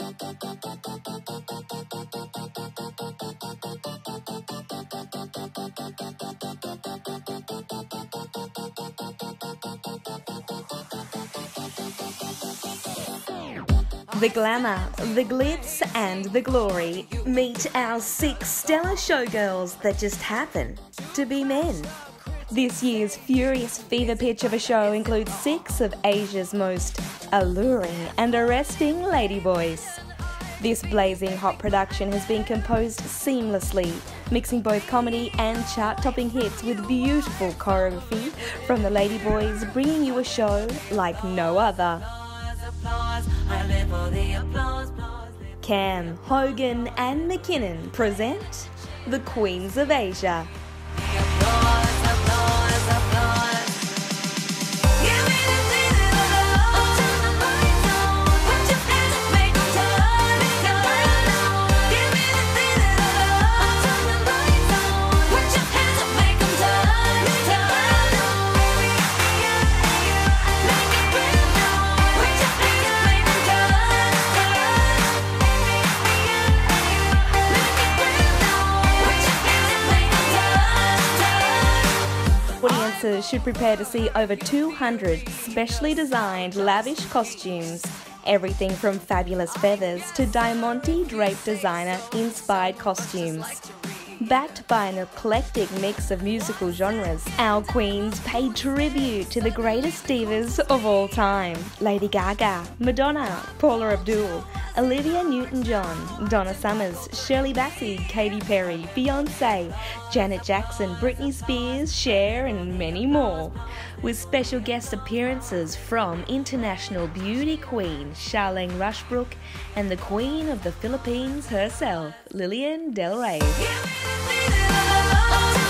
The glamour, the glitz and the glory. Meet our 6 stellar showgirls that just happen to be men. This year's furious fever pitch of a show includes 6 of Asia's most alluring and arresting ladyboys. This blazing hot production has been composed seamlessly, mixing both comedy and chart-topping hits with beautiful choreography from the ladyboys, bringing you a show like no other. Cam, Hogan and McKinnon present the Queens of Asia. Audiences should prepare to see over 200 specially designed lavish costumes, everything from fabulous feathers to Diamante draped designer inspired costumes. Backed by an eclectic mix of musical genres, our queens pay tribute to the greatest divas of all time: Lady Gaga, Madonna, Paula Abdul, Olivia Newton-John, Donna Summers, Shirley Bassey, Katy Perry, Beyonce, Janet Jackson, Britney Spears, Cher and many more. With special guest appearances from international beauty queen Charlene Rushbrook and the Queen of the Philippines herself, Lilian Del Rey.